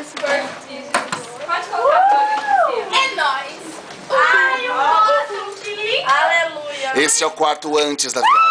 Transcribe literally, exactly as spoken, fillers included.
desse corpo. Pode colocar a flor. É nóis. Ai, eu gosto. Aleluia. Esse é o quarto antes da viagem.